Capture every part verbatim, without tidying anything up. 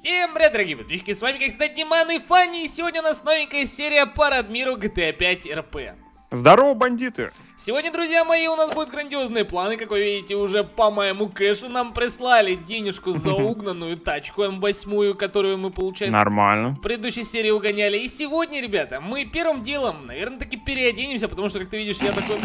Всем привет, дорогие подписчики, с вами как всегда Диман и Фанни, и сегодня у нас новенькая серия по Радмиру джи ти эй пять эр пи. Здорово, бандиты! Сегодня, друзья мои, у нас будут грандиозные планы. Как вы видите, уже по моему кэшу нам прислали денежку за угнанную тачку эм восемь, которую мы, получаем, нормально, в предыдущей серии угоняли. И сегодня, ребята, мы первым делом, наверное, таки переоденемся, потому что, как ты видишь, я такой,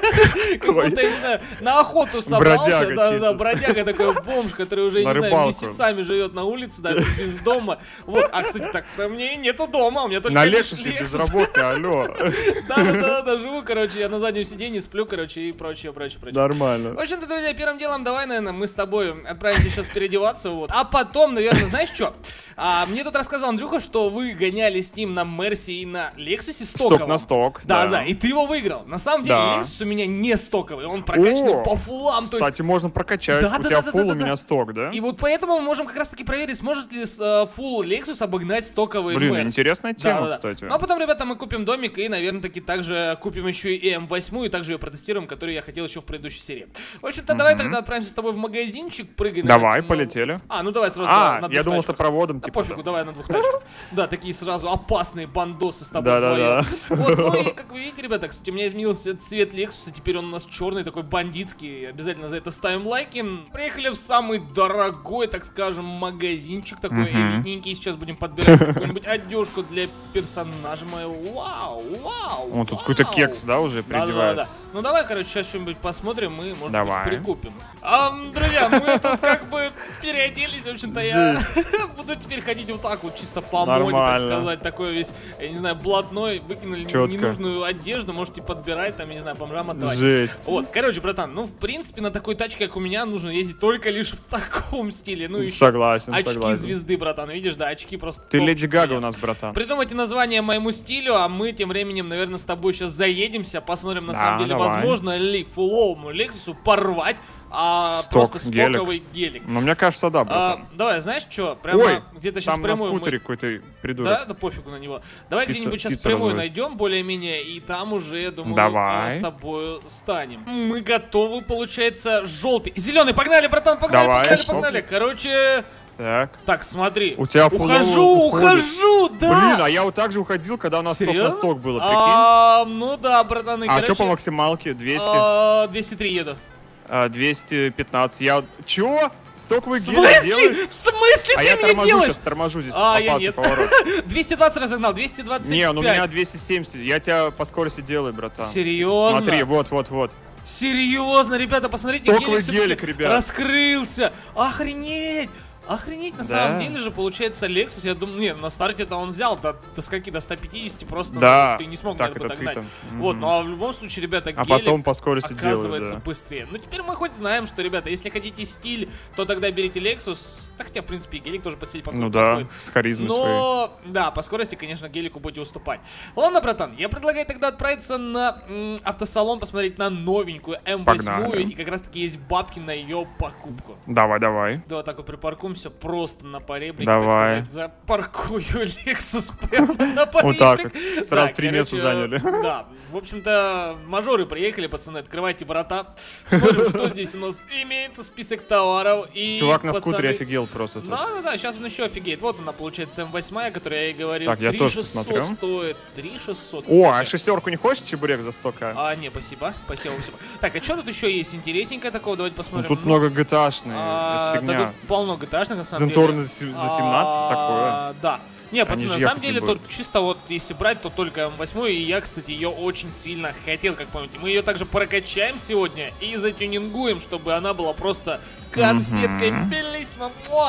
как будто, я не знаю, на охоту собрался. Да-да-да, бродяга такой, бомж, который уже, не знаю, месяцами живет на улице, да, без дома. Вот, а, кстати, так, мне нету дома, у меня только на Лексусе без работы, алло. Да-да-да, живу, короче, я на заднем сиденье сплю, короче, и прочее, прочее, прочее. Нормально. В общем-то, друзья, первым делом давай, наверное, мы с тобой отправимся сейчас переодеваться, вот. А потом, наверное, знаешь что? А, мне тут рассказал Андрюха, что вы гоняли с ним на Мерси и на Лексусе стоковом. Сток на сток, да. Да-да, и ты его выиграл. На самом деле, да. Лексус у меня не стоковый, он прокачанный по фулам. Кстати, то есть... можно прокачать, да, у да, тебя да, фул, да, у да, меня да. сток, да? И вот поэтому мы можем как раз-таки проверить, сможет ли uh, фул Лексус обогнать стоковый Блин, Мерси. интересная тема, да, да, кстати. Да. Ну а потом, ребята, мы купим домик и, наверное, таки также купим еще и эм восемь, и также ее протестируем, которую я хотел еще в предыдущей серии. В общем-то, mm-hmm. давай тогда отправимся с тобой в магазинчик, прыгай. Давай, на, полетели. А, ну давай сразу а, на, на я думал тачках. сопроводом, да типа. Пофигу, да. давай на двух тачках. Да, такие сразу опасные бандосы с тобой да, вдвоем. Да, да. Вот, ну и как вы видите, ребята, кстати, у меня изменился цвет Лексуса, теперь он у нас черный, такой бандитский. Обязательно за это ставим лайки. Приехали в самый дорогой, так скажем, магазинчик такой mm-hmm. элитненький. Сейчас будем подбирать какую-нибудь одежку для персонажа моего. Вау, вау. Он тут какой-то кекс, да, уже придевается. Да, да, да. Ну давай, короче, сейчас что-нибудь посмотрим и, может давай. быть, прикупим. А, друзья, мы тут как бы переоделись, в общем-то, я буду теперь ходить вот так вот, чисто по моде, так сказать, такой весь, я не знаю, блатной, выкинули Четко. ненужную одежду, можете подбирать, там, я не знаю, бомжам отдавать. Жесть. Вот, короче, братан, ну, в принципе, на такой тачке, как у меня, нужно ездить только лишь в таком стиле. Ну, еще согласен, очки согласен. звезды, братан, видишь, да, очки просто. Ты Леди Гага у нас, братан. Придумайте название моему стилю, а мы тем временем, наверное, с тобой сейчас заедемся, посмотрим, на да, самом деле, давай. возможно ли фуловому Лексусу порвать а, Сток, просто гелик. стоковый гелик. Ну, мне кажется, да, братан. А, давай, знаешь что, прямо где-то сейчас там прямую... на скутере мы... какой-то придурок. Да, да пофигу на него. Давай где-нибудь сейчас пицца прямую развозит. найдем, более-менее, и там уже, я думаю, давай. с тобой станем. Мы готовы, получается, желтый. Зеленый, погнали, братан, погнали, давай, погнали, что? погнали. Короче... Так. Так, смотри. У тебя ухожу, ухожу, да. Блин, а я вот так же уходил, когда у нас сток на сток было, прикинь. А, ну да, братаны, А короче... что по максималке? двести? А, двести три еду. А, двести пятнадцать. Я... Чё? Стоковый В гелик смысле? делаешь? В смысле а ты я мне торможу делаешь? сейчас, торможу здесь. А, опасный я нет. поворот. двести двадцать разогнал, двести двадцать пять. Не, ну у меня двести семьдесят. Я тебя по скорости делаю, братан. Серьезно? Смотри, вот, вот, вот. Серьезно, ребята, посмотрите, стоковый гелик, гелик, ребят. раскрылся. Охренеть! Охренеть, на да. самом деле же, получается, Lexus, я думаю, не, на старте-то он взял до, до скольки, до ста пятидесяти просто, да. ну, ты не смог, так, наверное, догнать. Mm-hmm. Вот, ну а в любом случае, ребята, а гелик потом по скорости оказывается делают, да. быстрее. Ну, теперь мы хоть знаем, что, ребята, если хотите стиль, то тогда берите Lexus, да, хотя, в принципе, и гелик тоже под стиль подходит. Ну да, с харизмой Но, своей. Да, по скорости, конечно, гелику будете уступать. Ладно, братан, я предлагаю тогда отправиться на м, автосалон, посмотреть на новенькую эм восемь, Погнали. и как раз-таки есть бабки на ее покупку. Давай, давай. Да, вот так вот припаркуемся просто на поребрике, давай. так сказать, запаркую Lexus прямо на поребрик. Вот так вот, сразу да, три короче, места заняли. Да, в общем-то, мажоры приехали, пацаны, открывайте врата, смотрим, что здесь у нас имеется, список товаров. И чувак на пацаны... скутере офигел просто. Да, да, да, сейчас он еще офигеет. Вот она, получается, эм восемь, которая я и говорил. Так, я три тоже шестьсот посмотрю. стоит, три шестьсот. О, а шестерку не хочешь, чебурек за сто ка? А, не, спасибо, спасибо, спасибо. Так, а что тут еще есть интересненькое такого? Давайте посмотрим. Ну, тут много джи ти эй-шных, а, это фигня. да, тут полно джи ти эй-шных, на самом Зенторн деле. за семнадцать, такое. Да. Не, пацаны, на же самом деле, будут. тут чисто вот, если брать, то только эм восемь, и я, кстати, ее очень сильно хотел, как помните. Мы ее также прокачаем сегодня и затюнингуем, чтобы она была просто конфеткой белиссимо.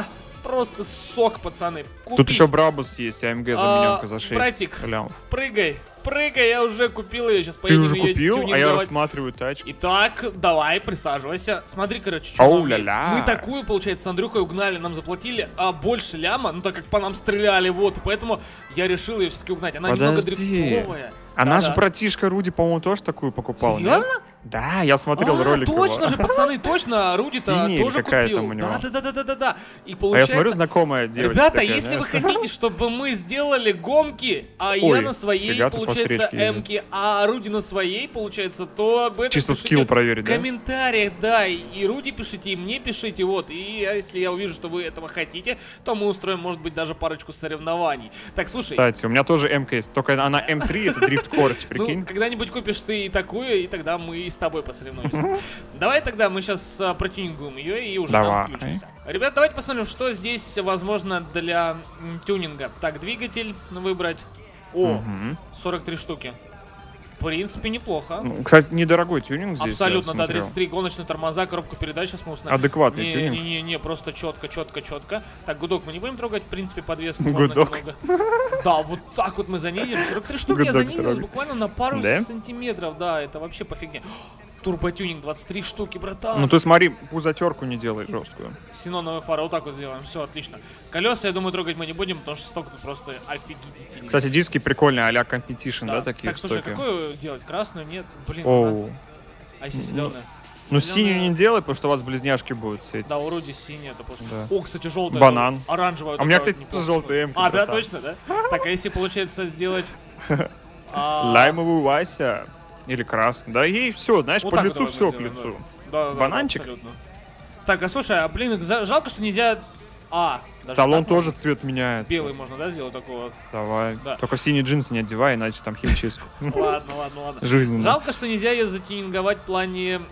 Просто сок, пацаны. Купить. Тут еще Брабус есть, АМГ замененка а, за шесть. Братик, лямов. прыгай, прыгай, я уже купил ее, сейчас Ты поедем уже ее купил, а я тюнинговать. рассматриваю тачки. Итак, давай, присаживайся. Смотри, короче, что Оу, нам есть. ля-ля. Мы такую, получается, с Андрюхой угнали, нам заплатили а, больше ляма, ну так как по нам стреляли, вот, и поэтому я решил ее все-таки угнать. Она Подожди. немного дрифтовая. А наш Да-да. братишка Руди, по-моему, тоже такую покупал. Серьезно? Нет? Да, я смотрел а, ролик. Точно же, пацаны, точно, Руди-то тоже купил. Да, да, да, да, да, да, да. И получается. А я смотрю, знакомая девочка. Ребята, такая, если да? вы хотите, чтобы мы сделали гонки, а Ой, я на своей, фига ты получается, пострички, эмки, а Руди на своей, получается, то об этом Чисто пишите скилл проверить, в да? комментариях, да. И Руди пишите, и мне пишите, вот. И если я увижу, что вы этого хотите, то мы устроим, может быть, даже парочку соревнований. Так, слушай. Кстати, у меня тоже эмка есть, только она эм три, это дрифт-корч, прикинь. Ну, когда-нибудь купишь ты и такую, и тогда мы и с тобой посоревнуемся. Давай тогда мы сейчас а, протюнингуем ее и уже Давай. там включимся. Ребят, давайте посмотрим, что здесь возможно для м, тюнинга. Так, двигатель выбрать. О, Мгм. сорок три штуки. В принципе, неплохо. Ну, кстати, недорогой тюнинг здесь. Абсолютно, я да, смотрел. тридцать три гоночные тормоза, коробка передач, сейчас мы установим. Адекватный не, тюнинг. Не, не, не, просто четко, четко, четко. Так, гудок мы не будем трогать, в принципе, подвеску можно Гудок. немного. Да, вот так вот мы занизим. сорок три штуки я Гудок занизилась трогать. буквально на пару Да? сантиметров, да, это вообще по фигне. Турботюнинг, двадцать три штуки, братан. Ну ты смотри, пузатерку не делай жесткую. Ксеноновые фары, вот так вот сделаем, все, отлично. Колеса, я думаю, трогать мы не будем, потому что столько тут просто офигительный. Кстати, диски прикольные, а-ля Competition, да, такие Так, слушай, стойкие. какую делать? Красную? Нет? Блин, Оу. она- а если зеленая? Ну Зелёная- синюю не делай, потому что у вас близняшки будут с этим. Да, вроде синяя, это просто. Да. О, кстати, желтая. Банан. Оранжевая. А у меня, такая кстати, вот неплохо. желтая эмка, А, да, братан. точно, да? Так, а если получается сделать... а, Лаймовую Вася. Или красный. Да ей все, знаешь, вот по так лицу вот все давай к сделаем, лицу. Да, да, да, Бананчик? абсолютно. Так, а слушай, а блин, за- жалко, что нельзя... А, даже Салон так тоже можно? цвет меняется. Белый можно, да, сделать такого вот? Давай. Да. Только в синие джинсы не одевай, иначе там химчистку. Ладно, ладно, ладно. Жизненно. Жалко, что нельзя ее затюнинговать в плане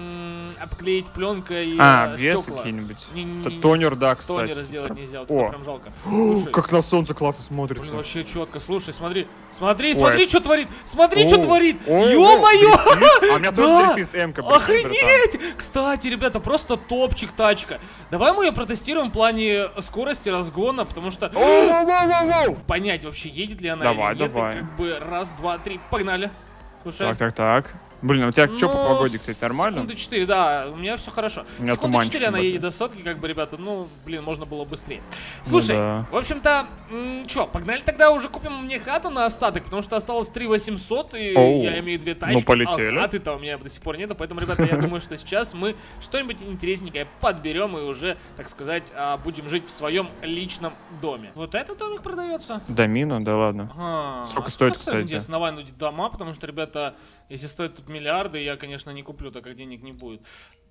м, обклеить пленкой А, э, весы стекла. какие-нибудь. Не- не- Т- не- Тонер, да, кстати. Тонер сделать нельзя, вот О. это прям жалко. О, Слушай, как на солнце классно смотрится. блин, вообще четко. Слушай, смотри, смотри, Ой. смотри, что творит. Смотри, что О, творит. о, Ё-моё! о, дрифт. А у меня Да. тоже дрифт эмка. прикинь, братан. Охренеть! Кстати, ребята, просто топчик тачка. Давай мы ее протестируем в плане скорости разгона, потому что Воу-воу-воу-воу! понять вообще, едет ли она Давай, или нет. И давай. как бы раз, два, три, погнали. Слушай. Так, так, так. Блин, а у тебя что по Ну, погоде, кстати, нормально? Секунды четыре, да, у меня все хорошо. У меня Секунды туманчик четыре она небольшой. едет до сотки, как бы, ребята, ну, блин, можно было быстрее. Слушай, да. в общем-то, что, погнали тогда уже купим мне хату на остаток, потому что осталось три восемьсот, и Оу. я имею две тачки. Ну, полетели. А хаты-то у меня до сих пор нету, поэтому, ребята, я думаю, что сейчас мы что-нибудь интересненькое подберем и уже, так сказать, а, будем жить в своем личном доме. Вот этот домик продается? Домина, да ладно. Ага. Сколько А стоит, интересно, кстати? навайнуть дома, потому что, ребята, если стоит тут миллиарды, я, конечно, не куплю, так как денег не будет.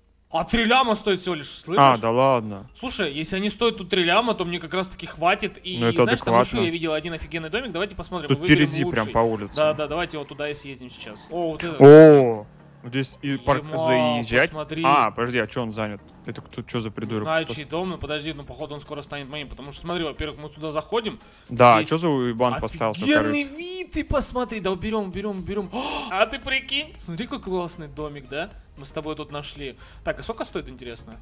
А три ляма стоит всего лишь, слышишь? А, да ладно. Слушай, если они стоят тут три ляма, то мне как раз таки хватит. И Ну, это знаешь, там адекватно. еще я видел один офигенный домик, давайте посмотрим. Тут выберем впереди лучший. прям по улице. Да, да, давайте вот туда и съездим сейчас. О, вот это. О, здесь и парк Ема, заезжать. посмотри. А, подожди, а что он занят? Это кто, что за придурок? Знаю, чей дом, но подожди, ну походу он скоро станет моим, потому что смотри, во-первых, мы туда заходим. Да, здесь что за уебан поставился, офигенный короче? вид, ты посмотри, да уберем, уберем, уберем. А ты прикинь, смотри, какой классный домик, да? Мы с тобой тут нашли. Так, а сколько стоит, интересно?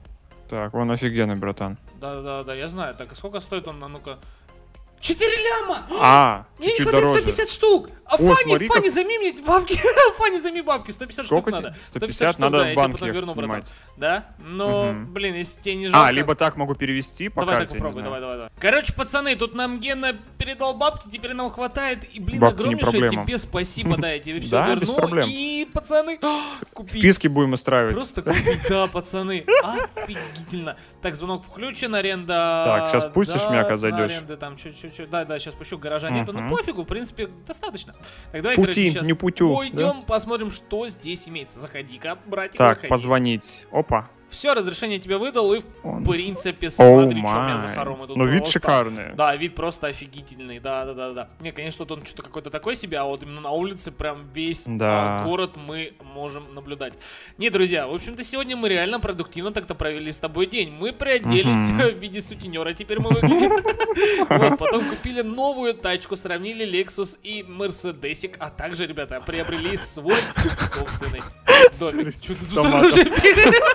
Так, он офигенный, братан. Да-да-да, я знаю. Так, а сколько стоит он? А ну-ка. четыре ляма! А, Мне не чуть-чуть хватает дороже. сто пятьдесят штук! А О, Фанни, смотри, Фанни, как- займи мне бабки! Фанни, займи бабки, сто пятьдесят Сколько штук тебе? надо. сто пятьдесят штук, надо да, в я тебе банке потом верну, братан. снимать. Да? Но, Мгм. блин, если тебе не жалко... А, либо так могу перевести по Давай так карте, не попробуй, знаю. давай, давай, давай. Короче, пацаны, тут нам Гена передал бабки, теперь нам хватает. И, блин, Бабки не огромнейшее проблема. тебе спасибо, да, я тебе все Да, верну. без проблем. И, пацаны, купить. Списки будем устраивать. Просто купить, да, пацаны. Офигительно. Так, звонок включен, аренда. Так, щас пустишь да, меня, когда цена зайдешь? аренды, там, чуть-чуть. Да, да, сейчас пущу, гаража нету. Ну, Мгм. пофигу, в принципе, достаточно. Так, давай, Пути, короче, сейчас не путю, пойдем, посмотрим, что здесь имеется. Заходи-ка, братик, Так, заходи. позвонить. Опа. Все, разрешение тебе выдал, и в Он. принципе, Оу смотри, что у меня за май. хоромы тут Ну, вид просто. шикарный. Да, вид просто офигительный, да, да, да, да. Не, конечно, тут он что-то какой-то такой себе, а вот именно на улице прям весь Да. а, город мы можем наблюдать. Не, друзья, в общем-то, сегодня мы реально продуктивно так-то провели с тобой день. Мы приоделись Мгм. в виде сутенера, теперь мы выглядим. Вот, потом купили новую тачку, сравнили Lexus и Мерседесик, а также, ребята, приобрели свой собственный домик. Что ты тут Томатом. уже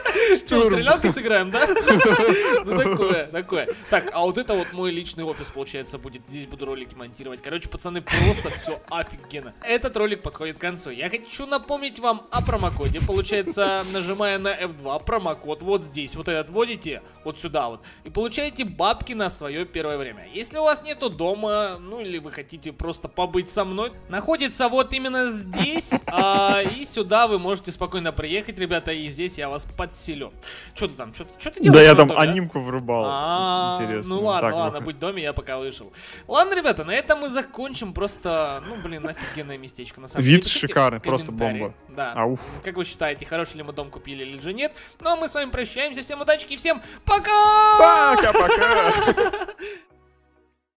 Что, в стрелялки сыграем, да? Ну такое, такое. Так, а вот это вот мой личный офис, получается, будет. Здесь буду ролики монтировать. Короче, пацаны, просто все офигенно. Этот ролик подходит к концу. Я хочу напомнить вам о промокоде. Получается, нажимая на эф два, промокод вот здесь. Вот этот вводите, вот сюда вот. И получаете бабки на свое первое время. Если у вас нету дома, ну или вы хотите просто побыть со мной, находится вот именно здесь. А, и сюда вы можете спокойно приехать, ребята, и здесь я вас подселю. Что ты там, что ты делаешь? Да я там анимку врубал. А, интересно. Ну ладно, ладно, будь в доме, я пока вышел. Ладно, ребята, на этом мы закончим. Просто, ну блин, офигенное местечко на самом деле. Вид шикарный, просто бомба. Да. Как вы считаете, хороший ли мы дом купили или же нет? Ну а мы с вами прощаемся. Всем удачи и всем пока! Пока-пока!